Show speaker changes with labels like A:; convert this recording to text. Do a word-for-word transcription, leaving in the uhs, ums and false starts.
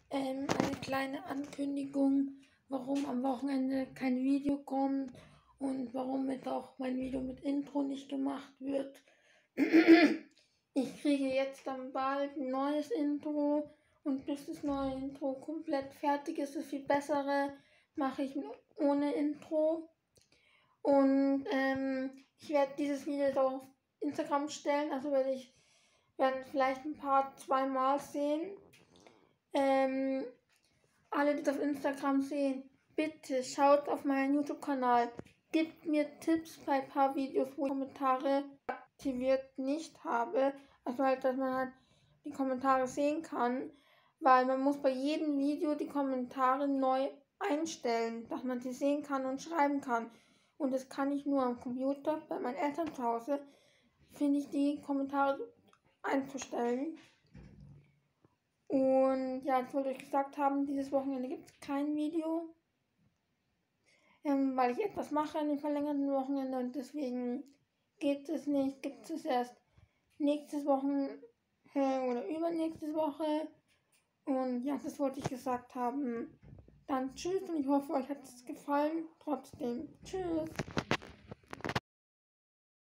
A: ähm, eine kleine Ankündigung, warum am Wochenende kein Video kommt und warum mit auch mein Video mit Intro nicht gemacht wird. Ich kriege jetzt dann bald ein neues Intro und bis das neue Intro komplett fertig ist, das viel bessere, mache ich ohne Intro. Und ähm, ich werde dieses Video auch auf Instagram stellen, also werde ich werden vielleicht ein paar zweimal sehen. Ähm, alle, die das auf Instagram sehen, bitte schaut auf meinen YouTube-Kanal. Gebt mir Tipps bei ein paar Videos, wo ich Kommentare aktiviert nicht habe. Also halt, dass man halt die Kommentare sehen kann. Weil man muss bei jedem Video die Kommentare neu einstellen, dass man sie sehen kann und schreiben kann. Und das kann ich nur am Computer, bei meinen Eltern zu Hause, finde ich die Kommentare einzustellen. Und ja, ich wollte euch gesagt haben, dieses Wochenende gibt es kein Video, ähm, weil ich etwas mache an dem verlängerten Wochenende und deswegen geht es nicht, gibt es erst nächstes Wochenende oder übernächste Woche. Und ja, das wollte ich gesagt haben. Dann tschüss und ich hoffe, euch hat es gefallen. Trotzdem, tschüss.